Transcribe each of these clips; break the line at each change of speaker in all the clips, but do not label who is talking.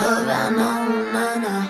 Havana, na, na.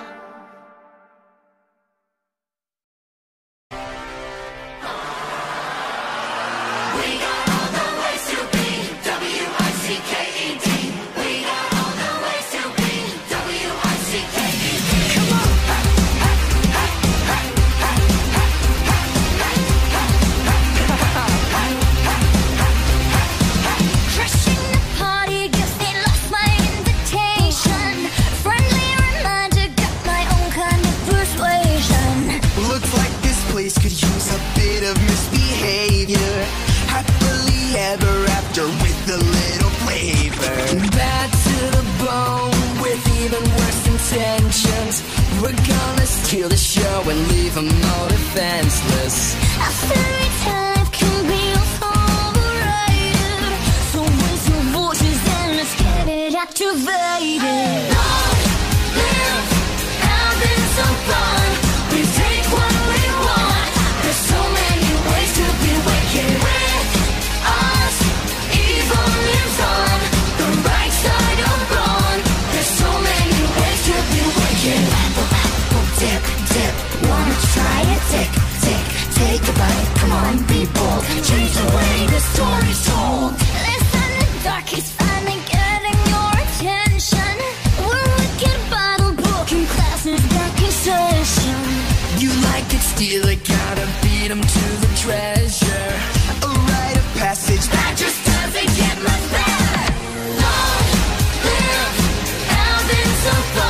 Could use a bit of misbehavior. Happily ever after with a little flavor. Bad to the bone with even worse intentions. We're gonna steal the show and leave them all defenseless.
A fairy tale can be overrated. So raise your voices and let's get it activated. Long live having some fun. We take what we want. There's so many ways to be wicked. With us, evil lives on the right side of wrong. There's so many ways to be wicked. Dip, dip, wanna try it? Tick, tick, take a bite. Come on, be bold. Change the way the story's told. Listen, the dark is finally getting your attention. We're wicked by the book and classes back in session.
You like it, steal it, gotta beat 'em to the treasure. A rite of passage that just doesn't get much better.
Long live having some fun.